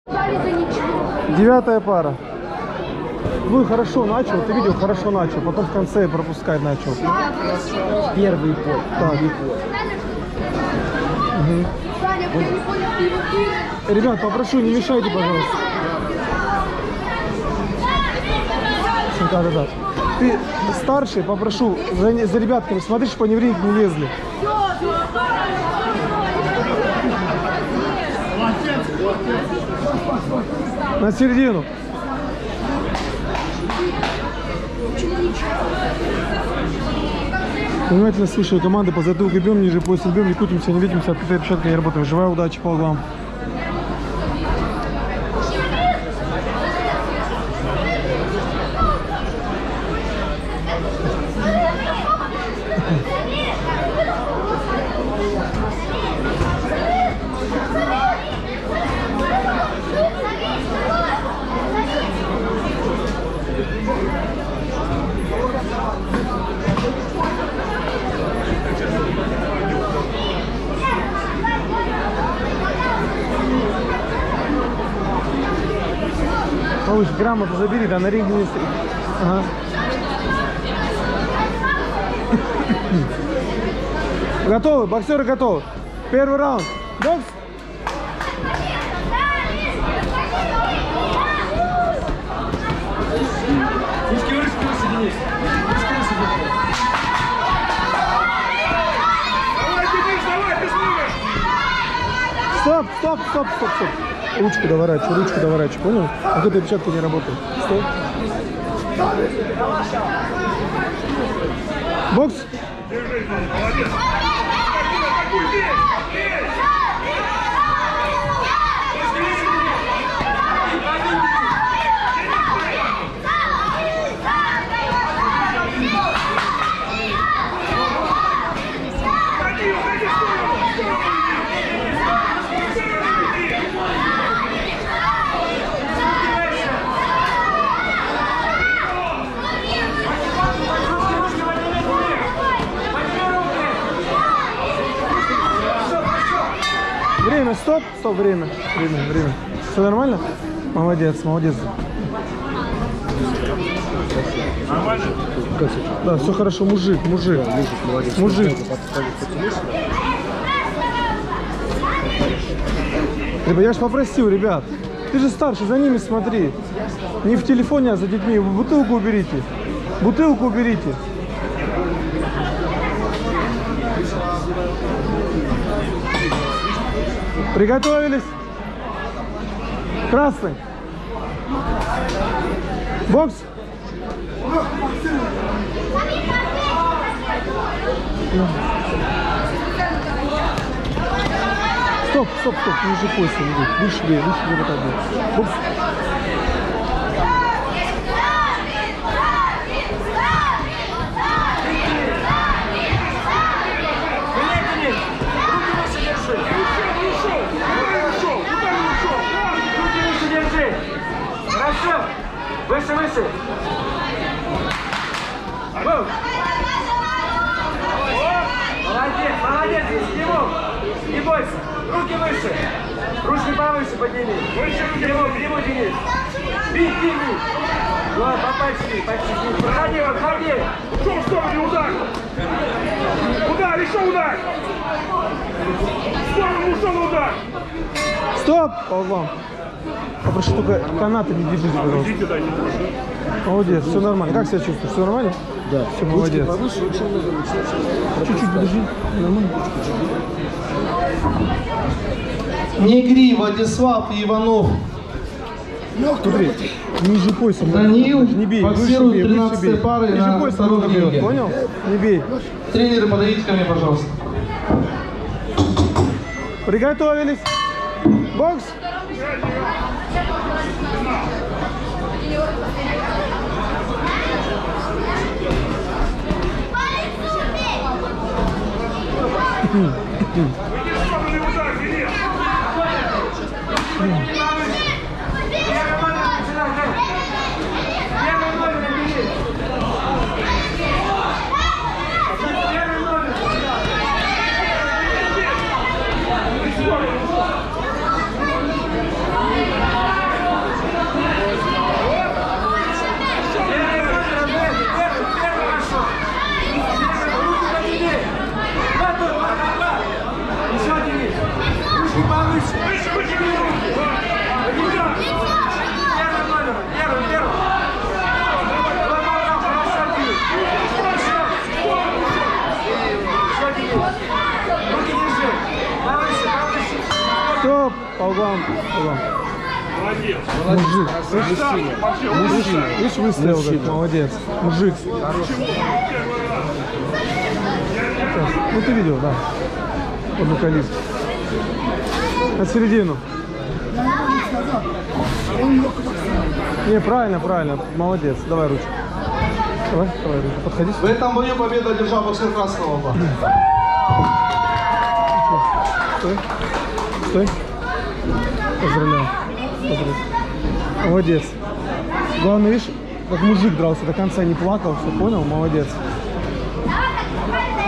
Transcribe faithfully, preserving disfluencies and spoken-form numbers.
Девятая пара. Ну и хорошо начал, ты видел, хорошо начал, потом в конце пропускать начал. Первый бой. Так. Угу. Ребят, попрошу, не мешайте, пожалуйста. Да, да, да. Ты старший, попрошу, за, за ребятками смотри, чтобы они в ринг не лезли. На середину. Внимательно слушаю команды, по затылку бьем, ниже пояса бьем, не кутимся, не видимся, открытая перчатка, не работаем. Живая удача по углам. Малыш, грамоту забери, да, на ринге не стоит. Ага. Готовы? Боксеры готовы. Первый раунд. Бокс. Стоп, стоп, стоп, стоп, стоп. Ручку доворачивай, ручку доворачивай, понял? А вот эта перчатка не работает. Стоп. Бокс. Время, стоп, стоп, время, время, время. Все нормально? Молодец, молодец. Нормально? Да, все хорошо, мужик, мужик. Молодец. Мужик. Ребят, я ж попросил, ребят. Ты же старший, за ними смотри. Не в телефоне, а за детьми. Бутылку уберите. Бутылку уберите. Приготовились. Красный. Бокс. Стоп, стоп, стоп. Ниже пояса идут. Выше, выше, вот так вот. Бокс. Хорошо! Выше, выше! Молодец, молодец, Димон! Не бойся! Руки выше! Ручки повыше подними! Выше руки! Димон, Димон, Денис! Бей, бей, бей! Вот, почти, почти! Проходи, проходи! Ушел в сторону, удар! Удар, еще удар! В сторону ушел удар! Стоп! По углам. Попрошу только канаты не держите, пожалуйста. Молодец, все нормально. Как себя чувствуешь? Все нормально? Да. Все, молодец. Чуть-чуть подожди. Нормально? Негри, Владислав Иванов. Смотри, ниже пояса. Даниил Не бей, боксирует выше бей, выше тринадцатой бей. парой Ниже на пояса втором много бьет, ринге. понял? Не бей. Тренеры, подойдите ко мне, пожалуйста. Приготовились. Бокс. вам. Вот вам. Молодец. Мужик. Мужчина. Мужчина. Видишь, выставил как молодец. Мужик. Сейчас. Ну ты видел, да. Одну калитку. На середину. Не, правильно, правильно. Молодец. Давай ручку. Давай, давай ручку. Подходи. В этом бою победу одержал боксер красного угла. Стой. Стой. Поздравляю. Поздравляю. Молодец. Главное, видишь, как мужик дрался, до конца не плакал, все понял? Молодец.